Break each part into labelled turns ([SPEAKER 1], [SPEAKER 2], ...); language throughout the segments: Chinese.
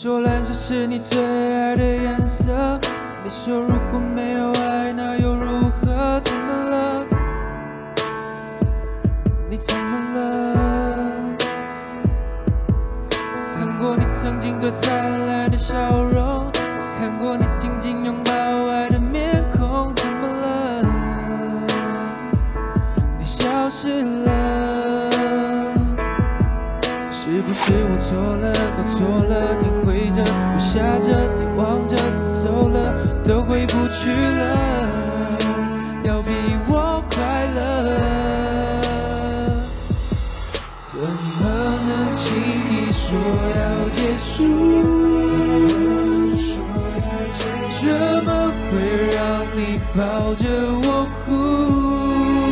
[SPEAKER 1] 说蓝色是你最爱的颜色，你说如果没有爱，那又如何？怎么了？你怎么了？看过你曾经最灿烂的笑容，看过你紧紧拥抱爱的面孔，怎么了？你消失了，是不是我错了，搞错了？天灰着，雨下着，你望着，你走了，都回不去了，要比我快乐。怎么能轻易说要结束？怎么会让你抱着我哭？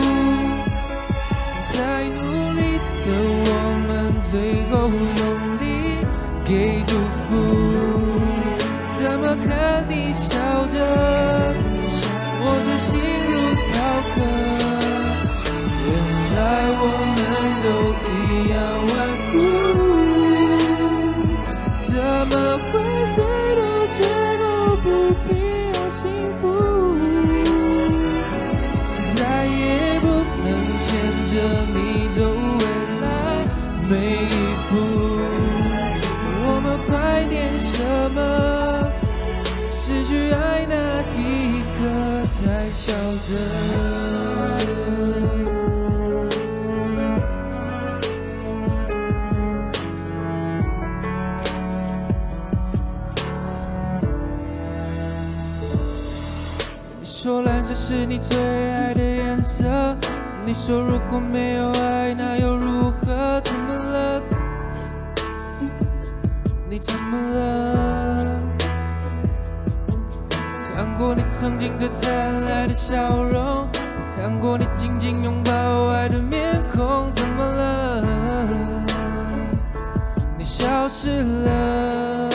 [SPEAKER 1] 太努力的我们，最后用力给祝福。怎么看你笑着，我却心如刀割。原来我们都一样顽固，怎么会谁都绝口不提要幸福？再也不能牵着你走未来每一步。我们怀念什么？失去爱那一刻才晓得。你说蓝色是你最爱的颜色，你说如果没有爱，那又如何？怎么了？你怎么了？看过你曾经最灿烂的笑容，看过你紧紧拥抱爱的面孔，怎么了？你消失了，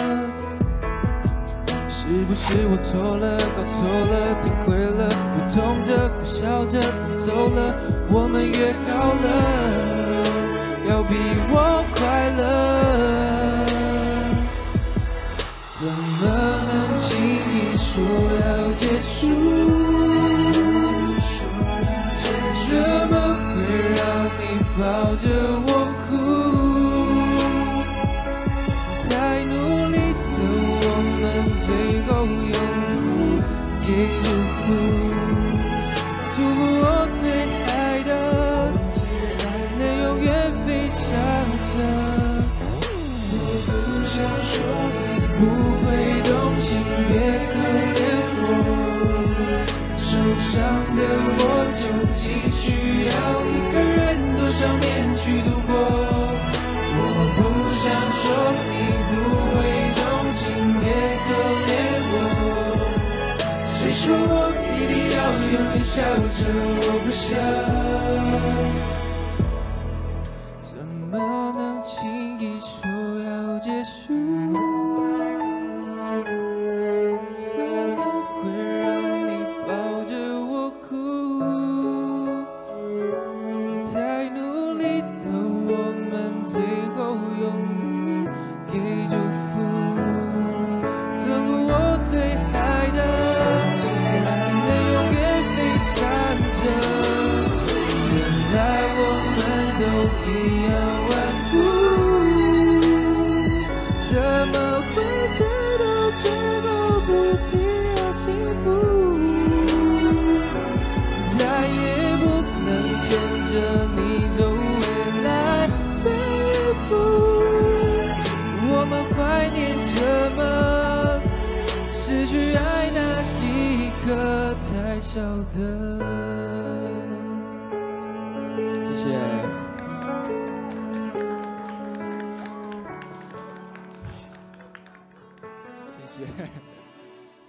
[SPEAKER 1] 是不是我错了，搞错了，天灰了，越痛着，苦笑着，你走了，我们约好了，要比我快乐。怎么能轻易说要结束？怎么会让你抱着我哭？太努力的我们，最后用力给祝福。祝福我最爱的，能永远飞翔着。不会动情，别可怜我。受伤的我究竟需要一个人多少年去度过？我不想说你不会动情，别可怜我。谁说我一定要用力笑着？我不想。怎么能轻易说要结束？太努力的我们，最后用力给祝福。祝福我最爱的，能永远飞翔着。原来我们都一样顽固，怎么会谁都绝口不提要幸福？再也不能牵着你走未来每一步。我们怀念什么？失去爱那一刻才晓得。谢谢。